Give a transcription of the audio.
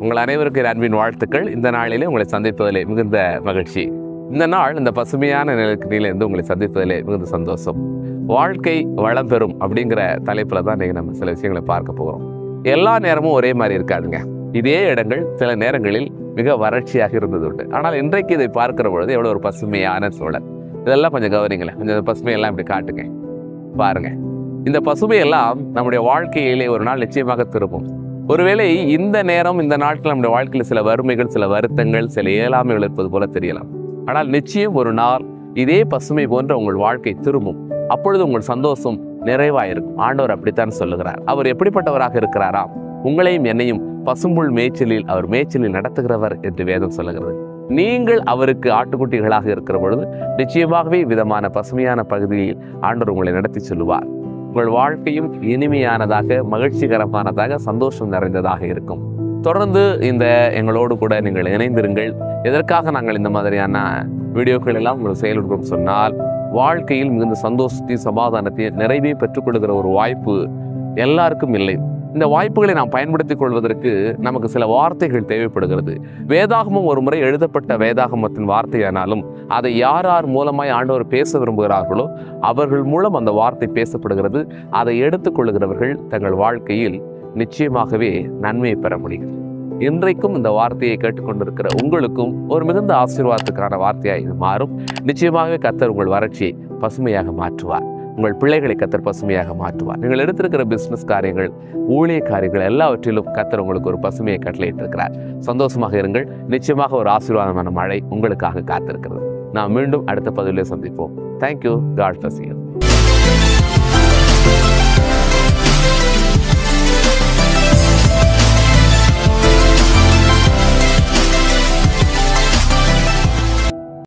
உங்கள் அனைவருக்கும் அன்பின் வாழ்த்துக்கள். இந்த நாளிலே உங்களை சந்திப்பதிலே மிகுந்த மகிழ்ச்சி. இந்த நாள் இந்த பசுமையான நிலையிலிருந்து உங்களை சந்திப்பதிலே மிகுந்த சந்தோஷம். வாழ்க்கை வளம் பெறும் அப்படிங்கிற தலைப்பில் தான் இன்றைக்கி நம்ம சில விஷயங்களை பார்க்க போகிறோம். எல்லா நேரமும் ஒரே மாதிரி இருக்காதுங்க. இதே இடங்கள் சில நேரங்களில் மிக வறட்சியாக இருந்தது உண்டு. ஆனால் இன்றைக்கு இதை பார்க்கிற பொழுது எவ்வளோ ஒரு பசுமையான சூழல். இதெல்லாம் கொஞ்சம் கவனிங்களேன். கொஞ்சம் பசுமையெல்லாம் இப்படி காட்டுங்க, பாருங்க. இந்த பசுமையெல்லாம் நம்முடைய வாழ்க்கையிலே ஒரு நாள் நிச்சயமாக திரும்பும். ஒருவேளை இந்த நேரம் இந்த நாட்கள் நம்முடைய வாழ்க்கையில் சில வறுமைகள், சில வருத்தங்கள், சில இயலாமைகள் இருப்பது போல தெரியலாம். ஆனால் நிச்சயம் ஒரு நாள் இதே பசுமை போன்ற உங்கள் வாழ்க்கை திரும்பும். அப்பொழுது உங்கள் சந்தோஷம் நிறைவாயிருக்கும். ஆண்டவர் அப்படித்தான் சொல்லுகிறார். அவர் எப்படிப்பட்டவராக இருக்கிறாராம்? உங்களையும் என்னையும் பசும்புல் மேய்ச்சலில் அவர் மேய்ச்சலில் நடத்துகிறவர் என்று வேதம் சொல்லுகிறது. நீங்கள் அவருக்கு ஆட்டுக்குட்டிகளாக இருக்கிற பொழுது நிச்சயமாகவே விதமான பசுமையான பகுதியில் ஆண்டவர் உங்களை நடத்தி செல்லுவார். உங்கள் வாழ்க்கையும் இனிமையானதாக, மகிழ்ச்சிகரமானதாக, சந்தோஷம் நிறைந்ததாக இருக்கும். தொடர்ந்து எங்களோடு கூட நீங்கள் இணைந்திருங்கள். எதற்காக நாங்கள் இந்த மாதிரியான வீடியோக்கள் எல்லாம் உங்களுக்கு செயல்படுறோம் சொன்னால், வாழ்க்கையில் மிகுந்த சந்தோஷத்தையும் சமாதானத்தையும் நிறைவே பெற்றுக்கொள்கிற ஒரு வாய்ப்பு எல்லாருக்கும் இல்லை. இந்த வாய்ப்புகளை நாம் பயன்படுத்திக் கொள்வதற்கு நமக்கு சில வார்த்தைகள் தேவைப்படுகிறது. வேதாகமம் ஒரு முறை எழுதப்பட்ட வேதாகமத்தின் வார்த்தையானாலும் அதை யார் யார் மூலமாய் ஆண்டவர் பேச விரும்புகிறார்களோ அவர்கள் மூலம் அந்த வார்த்தை பேசப்படுகிறது. அதை எடுத்துக்கொள்கிறவர்கள் தங்கள் வாழ்க்கையில் நிச்சயமாகவே நன்மையை பெற முடியும். இன்றைக்கும் இந்த வார்த்தையை கேட்டுக்கொண்டிருக்கிற உங்களுக்கும் ஒரு மிகுந்த ஆசீர்வாதத்துக்கான வார்த்தையாக இது மாறும். நிச்சயமாகவே கர்த்தர் உங்கள் வறட்சியை பசுமையாக மாற்றுவார். உங்கள் பிள்ளைகளை கர்த்தர் பசுமையாக மாற்றுவார். நீங்கள் எடுத்திருக்கிற பிஸ்னஸ் காரியங்கள், ஊழிய காரியங்கள் எல்லாவற்றிலும் கர்த்தர் உங்களுக்கு ஒரு பசுமையை கட்டளையிட்டிருக்கிறார். சந்தோஷமாக இருங்கள். நிச்சயமாக ஒரு ஆசீர்வாதமான மழை உங்களுக்காக காத்திருக்கிறது. நாம் மீண்டும் அடுத்த பதிவிலே சந்திப்போம். தேங்க்யூ. God bless you.